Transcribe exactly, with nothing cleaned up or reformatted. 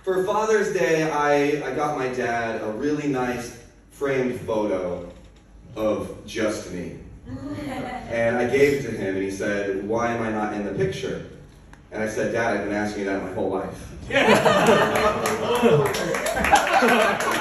For Father's Day, I, I got my dad a really nice framed photo of just me. And I gave it to him, and he said, "Why am I not in the picture?" And I said, "Dad, I've been asking you that my whole life."